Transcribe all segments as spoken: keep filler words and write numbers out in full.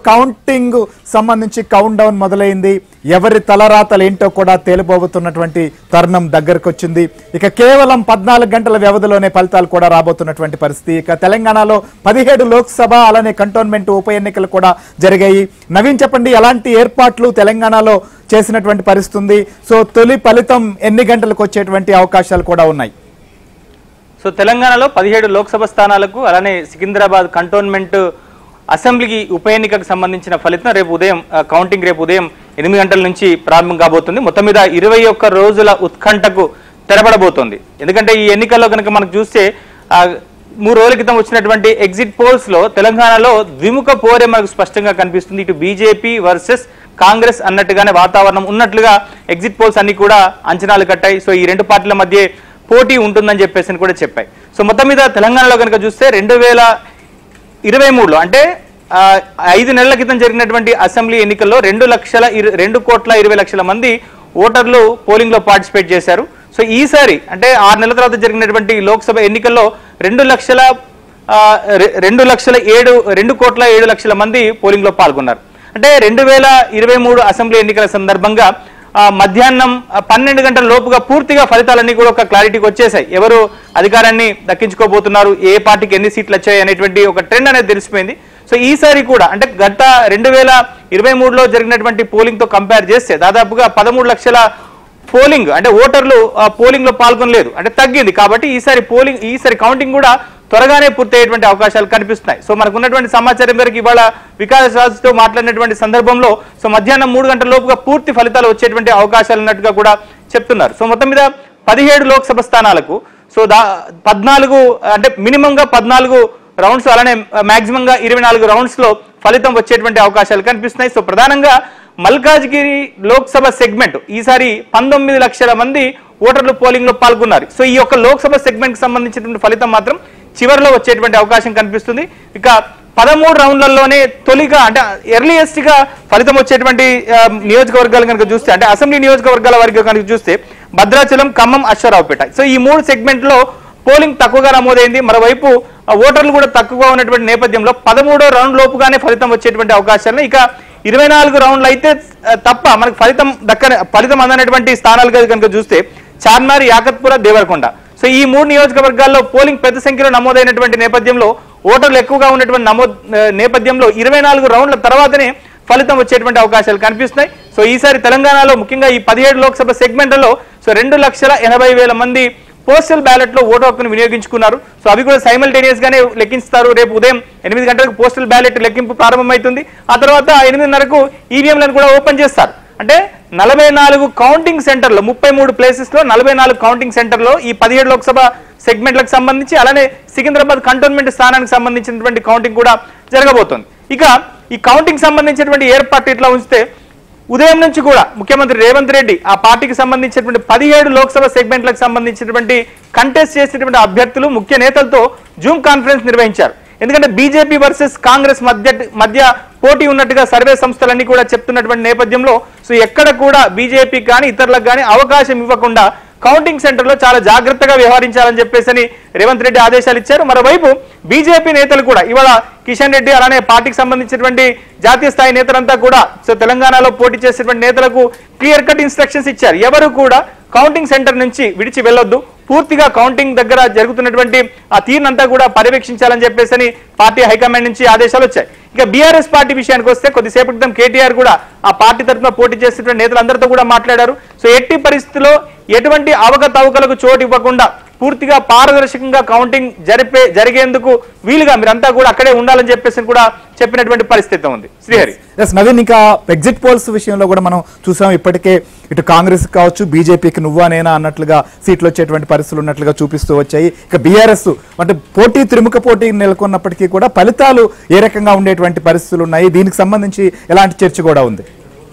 Counting సంబంధించి count down మొదలైంది. ఎవరి తలరాతలు ఏంటో కూడా తేలిపోబోతున్నటువంటి తరుణం దగ్గరకు వచ్చింది. ఇక కేవలం పద్నాలుగు గంటల వ్యవధిలోనే ఫలితాలు కూడా రాబోతున్నటువంటి పరిస్థితి. ఇక తెలంగాణలో పదిహేడు లోక్సభ అలానే కంటోన్మెంట్ ఉప ఎన్నికలు కూడా జరిగాయి. నవీన్ చెప్పండి, ఎలాంటి ఏర్పాట్లు తెలంగాణలో చేసినటువంటి పరిస్థితి ఉంది? సో తొలి ఫలితం ఎన్ని గంటలకు వచ్చేటువంటి అవకాశాలు కూడా ఉన్నాయి? సో తెలంగాణలో పదిహేడు లోక్సభ స్థానాలకు అలానే సికింద్రాబాద్ కంటోన్మెంట్ అసెంబ్లీకి ఉప ఎన్నికకు సంబంధించిన ఫలితం రేపు ఉదయం కౌంటింగ్ రేపు ఉదయం ఎనిమిది గంటల నుంచి ప్రారంభం కాబోతుంది. మొత్తం మీద ఇరవై ఒక్క రోజుల ఉత్కంఠకు తెరపడబోతోంది. ఎందుకంటే ఈ ఎన్నికల్లో కనుక మనకు చూస్తే మూడు రోజుల క్రితం వచ్చినటువంటి ఎగ్జిట్ పోల్స్ లో తెలంగాణలో ద్విముఖ పోరే మనకు స్పష్టంగా కనిపిస్తుంది. ఇటు బీజేపీ వర్సెస్ కాంగ్రెస్ అన్నట్టుగానే వాతావరణం ఉన్నట్లుగా ఎగ్జిట్ పోల్స్ అన్ని కూడా అంచనాలు కట్టాయి. సో ఈ రెండు పార్టీల మధ్య పోటీ ఉంటుందని చెప్పేసి కూడా చెప్పాయి. సో మొత్తం మీద తెలంగాణలో కనుక చూస్తే రెండు వేల ఇరవై మూడులో అంటే ఐదు నెలల క్రితం జరిగినటువంటి అసెంబ్లీ ఎన్నికల్లో రెండు లక్షల రెండు కోట్ల ఇరవై లక్షల మంది ఓటర్లు పోలింగ్ లో పార్టిసిపేట్ చేశారు. సో ఈసారి అంటే ఆరు నెలల తర్వాత జరిగినటువంటి లోక్సభ ఎన్నికల్లో రెండు లక్షల రెండు లక్షల ఏడు రెండు కోట్ల ఏడు లక్షల మంది పోలింగ్ లో పాల్గొన్నారు. అంటే రెండు వేల ఇరవై మూడు అసెంబ్లీ ఎన్నికల సందర్భంగా మధ్యాహ్నం పన్నెండు గంటల లోపుగా పూర్తిగా ఫలితాలన్నీ కూడా ఒక క్లారిటీకి వచ్చేసాయి. ఎవరు అధికారాన్ని దక్కించుకోబోతున్నారు, ఏ పార్టీకి ఎన్ని సీట్లు వచ్చాయి అనేటువంటి ఒక ట్రెండ్ అనేది తెలిసిపోయింది. సో ఈసారి కూడా అంటే గత రెండు వేల ఇరవై మూడులో జరిగినటువంటి పోలింగ్ తో కంపేర్ చేస్తే దాదాపుగా పదమూడు లక్షల పోలింగ్ అంటే ఓటర్లు పోలింగ్ లో పాల్గొనలేదు, అంటే తగ్గింది. కాబట్టి ఈసారి పోలింగ్ ఈసారి కౌంటింగ్ కూడా త్వరగానే పూర్తయ్యేటువంటి అవకాశాలు కనిపిస్తున్నాయి. సో మనకు ఉన్నటువంటి సమాచారం మేరకు ఇవాళ వికాస్ రాజుతో మాట్లాడినటువంటి సందర్భంలో సో మధ్యాహ్నం మూడు గంటల లోపుగా పూర్తి ఫలితాలు వచ్చేటువంటి అవకాశాలు ఉన్నట్టుగా కూడా చెప్తున్నారు. సో మొత్తం మీద పదిహేడు లోక్సభ స్థానాలకు సో దా పద్నాలుగు అంటే మినిమంగా పద్నాలుగు రౌండ్స్ అలానే మాక్సిమం గా ఇరవై నాలుగు రౌండ్స్ లో ఫలితం వచ్చేటువంటి అవకాశాలు కనిపిస్తున్నాయి. సో ప్రధానంగా మల్కాజ్గిరి లోక్సభ సెగ్మెంట్ ఈసారి పంతొమ్మిది లక్షల మంది ఓటర్లు పోలింగ్ లో పాల్గొన్నారు. సో ఈ యొక్క లోక్సభ సెగ్మెంట్ కి సంబంధించినటువంటి ఫలితం మాత్రం చివరిలో వచ్చేటువంటి అవకాశం కనిపిస్తుంది. ఇక పదమూడు రౌండ్లలోనే తొలిగా అంటే ఎర్లియెస్ట్ గా ఫలితం వచ్చేటువంటి నియోజకవర్గాలు కనుక చూస్తే అంటే అసెంబ్లీ నియోజకవర్గాల వారికి కనుక చూస్తే భద్రాచలం, ఖమ్మం, అశ్వారావుపేట. సో ఈ మూడు సెగ్మెంట్ లో పోలింగ్ తక్కువగా నమోదైంది. మరోవైపు ఓటర్లు కూడా తక్కువగా ఉన్నటువంటి నేపథ్యంలో పదమూడో రౌండ్ లోపుగానే ఫలితం వచ్చేటువంటి అవకాశాలు. ఇక ఇరవై నాలుగు రౌండ్లు అయితే తప్ప మనకు ఫలితం దక్కని ఫలితం అందనటువంటి స్థానాలు కనుక చూస్తే చార్మినార్, యాకత్పుర, దేవరకొండ. సో ఈ మూడు నియోజకవర్గాల్లో పోలింగ్ పెద్ద సంఖ్యలో నమోదైనటువంటి నేపథ్యంలో ఓటర్లు ఎక్కువగా ఉన్నటువంటి నమోదు నేపథ్యంలో ఇరవై నాలుగు రౌండ్ల తర్వాతనే ఫలితం వచ్చేటువంటి అవకాశాలు కనిపిస్తున్నాయి. సో ఈసారి తెలంగాణలో ముఖ్యంగా ఈ పదిహేడు లోక్సభ సెగ్మెంట్లలో సో రెండు లక్షల ఎనభై వేల మంది పోస్టల్ బ్యాలెట్ లో ఓటు హక్కును వినియోగించుకున్నారు. సో అవి కూడా సైమల్టేనియస్ గానే లెక్కిస్తారు. రేపు ఉదయం ఎనిమిది గంటలకు పోస్టల్ బ్యాలెట్ లెక్కింపు ప్రారంభమవుతుంది. ఆ తర్వాత ఎనిమిదిన్నరకు ఈవీఎంలను కూడా ఓపెన్ చేస్తారు. అంటే నలభై నాలుగు కౌంటింగ్ సెంటర్లో ముప్పై మూడు ప్లేసెస్ లో నలభై నాలుగు కౌంటింగ్ సెంటర్లో ఈ పదిహేడు లోక్సభ సెగ్మెంట్లకు సంబంధించి అలానే సికింద్రాబాద్ కంటోన్మెంట్ స్థానానికి సంబంధించినటువంటి కౌంటింగ్ కూడా జరగబోతోంది. ఇక ఈ కౌంటింగ్ సంబంధించినటువంటి ఏర్పాటు ఇట్లా ఉంచితే ఉదయం నుంచి కూడా ముఖ్యమంత్రి రేవంత్ రెడ్డి ఆ పార్టీకి సంబంధించినటువంటి పదిహేడు లోక్సభ సెగ్మెంట్లకు సంబంధించినటువంటి కంటెస్ట్ చేసినటువంటి అభ్యర్థులు ముఖ్య నేతలతో జూమ్ కాన్ఫరెన్స్ నిర్వహించారు. ఎందుకంటే బీజేపీ వర్సెస్ కాంగ్రెస్ మధ్య మధ్య పోటీ ఉన్నట్టుగా సర్వే సంస్థలన్నీ కూడా చెప్తున్నటువంటి నేపథ్యంలో సో ఎక్కడ కూడా బీజేపీకి కానీ ఇతరులకు కానీ అవకాశం ఇవ్వకుండా కౌంటింగ్ సెంటర్ లో చాలా జాగ్రత్తగా వ్యవహరించాలని చెప్పేసి రేవంత్ రెడ్డి ఆదేశాలు ఇచ్చారు. మరోవైపు బీజేపీ నేతలు కూడా ఇవాళ కిషన్ రెడ్డి అలానే పార్టీకి సంబంధించినటువంటి జాతీయ స్థాయి నేతలంతా కూడా సో తెలంగాణలో పోటీ చేసేటువంటి నేతలకు క్లియర్ కట్ ఇన్స్ట్రక్షన్స్ ఇచ్చారు. ఎవరు కూడా కౌంటింగ్ సెంటర్ నుంచి విడిచి వెళ్ళొద్దు, పూర్తిగా కౌంటింగ్ దగ్గర జరుగుతున్నటువంటి ఆ తీరునంతా కూడా పర్యవేక్షించాలని చెప్పేసి పార్టీ హైకమాండ్ నుంచి ఆదేశాలు వచ్చాయి. ఇక బీఆర్ఎస్ పార్టీ విషయానికి వస్తే కొద్దిసేపటి క్రితం కేటీఆర్ కూడా ఆ పార్టీ తరఫున పోటీ చేస్తున్న నేతలందరితో కూడా మాట్లాడారు. సో ఎట్టి పరిస్థితుల్లో ఎటువంటి అవకతవకలకు చోటు ఇవ్వకుండా పూర్తిగా పారదర్శకంగా కౌంటింగ్ జరిపే జరిగేందుకు వీలుగా మీరంతా కూడా అక్కడే ఉండాలని చెప్పేసి కూడా చెప్పినటువంటి పరిస్థితి ఉంది. శ్రీహరి నవీన్, ఇంకా ఎగ్జిట్ పోల్స్ విషయంలో కూడా మనం చూసాం. ఇప్పటికే ఇటు కాంగ్రెస్ కావచ్చు, బీజేపీకి నువ్వా నేనా అన్నట్లుగా సీట్లు వచ్చేటువంటి పరిస్థితులు ఉన్నట్లుగా చూపిస్తూ వచ్చాయి. ఇక బీఆర్ఎస్ అంటే పోటీ త్రిముఖ పోటీ నెలకొన్నప్పటికీ కూడా ఫలితాలు ఏ రకంగా ఉండేటువంటి పరిస్థితులు ఉన్నాయి, దీనికి సంబంధించి ఎలాంటి చర్చ కూడా ఉంది?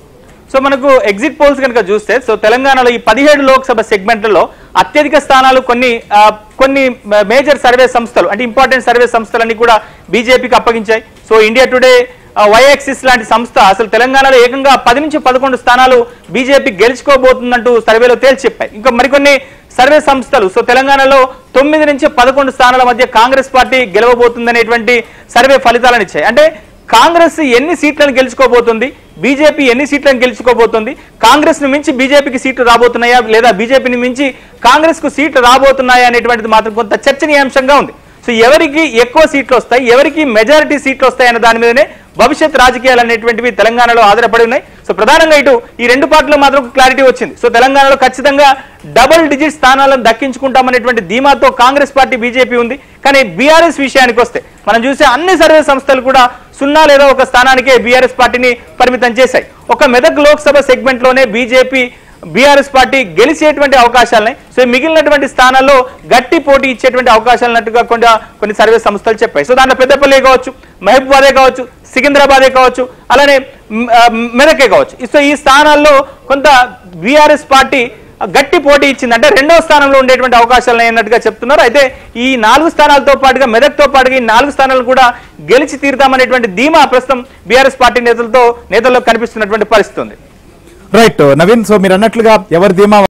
సో మనకు ఎగ్జిట్ పోల్స్ కనుక చూస్తే సో తెలంగాణలో ఈ పదిహేడు లోక్సభ సెగ్మెంట్లలో అత్యధిక స్థానాలు కొన్ని కొన్ని మేజర్ సర్వే సంస్థలు అంటే ఇంపార్టెంట్ సర్వే సంస్థలన్నీ కూడా బీజేపీకి అప్పగించాయి. సో ఇండియా టుడే, వైఎక్సిస్ లాంటి సంస్థ అసలు తెలంగాణలో ఏకంగా పది నుంచి పదకొండు స్థానాలు బీజేపీ గెలుచుకోబోతుందంటూ సర్వేలో తేల్చి చెప్పాయి. ఇంకా మరికొన్ని సర్వే సంస్థలు సో తెలంగాణలో తొమ్మిది నుంచి పదకొండు స్థానాల మధ్య కాంగ్రెస్ పార్టీ గెలవబోతుందనేటువంటి సర్వే ఫలితాలను ఇచ్చాయి. అంటే కాంగ్రెస్ ఎన్ని సీట్లను గెలుచుకోబోతుంది, బీజేపీ ఎన్ని సీట్లను గెలుచుకోబోతుంది, కాంగ్రెస్ ను మించి బీజేపీకి సీట్లు రాబోతున్నాయా లేదా బీజేపీని మించి కాంగ్రెస్ కు సీట్లు రాబోతున్నాయా అనేటువంటిది మాత్రం కొంత చర్చనీయాంశంగా ఉంది. సో ఎవరికి ఎక్కువ సీట్లు వస్తాయి, ఎవరికి మెజారిటీ సీట్లు వస్తాయి అనే దాని మీదనే భవిష్యత్ రాజకీయాలు అనేటువంటివి తెలంగాణలో ఆధారపడి ఉన్నాయి. సో ప్రధానంగా ఇటు ఈ రెండు పార్టీలో మాత్రం క్లారిటీ వచ్చింది. సో తెలంగాణలో ఖచ్చితంగా డబుల్ డిజిట్ స్థానాలను దక్కించుకుంటామనేటువంటి ధీమాతో కాంగ్రెస్ పార్టీ బీజేపీ ఉంది. కానీ బీఆర్ఎస్ విషయానికి వస్తే మనం చూసే అన్ని సర్వే సంస్థలు కూడా సున్నా లేదా ఒక స్థానానికే బీఆర్ఎస్ పార్టీని పరిమితం చేశాయి. ఒక మెదక్ లోక్సభ సెగ్మెంట్ లోనే బీజేపీ బీఆర్ఎస్ పార్టీ గెలిచేటువంటి అవకాశాలున్నాయి. సో మిగిలినటువంటి స్థానాల్లో గట్టి పోటీ ఇచ్చేటువంటి అవకాశాలు ఉన్నట్టుగా కొన్ని కొన్ని సర్వే సంస్థలు చెప్పాయి. సో దాంట్లో పెద్దపల్లి కావచ్చు, మహబూబాదే కావచ్చు, సికింద్రాబాదే కావచ్చు, అలానే మెదకే కావచ్చు. సో ఈ స్థానాల్లో కొంత బీఆర్ఎస్ పార్టీ గట్టి పోటీ ఇచ్చింది, అంటే రెండవ స్థానంలో ఉండేటువంటి అవకాశాలు అన్నట్టుగా చెప్తున్నారు. అయితే ఈ నాలుగు స్థానాలతో పాటుగా మెదక్తో పాటుగా ఈ నాలుగు స్థానాలు కూడా గెలిచి తీరుతామనేటువంటి ధీమా ప్రస్తుతం బీఆర్ఎస్ పార్టీ నేతలతో నేతల్లో కనిపిస్తున్నటువంటి పరిస్థితి ఉంది. రైట్ నవీన్, సో మీరు అన్నట్లుగా ఎవరి ధీమా